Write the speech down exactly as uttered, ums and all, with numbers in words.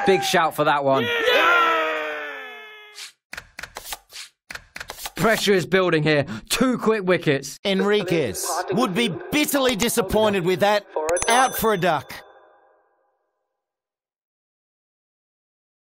Big shout for that one. Pressure is building here. Two quick wickets. Enriquez would be bitterly disappointed with that. Out for a duck.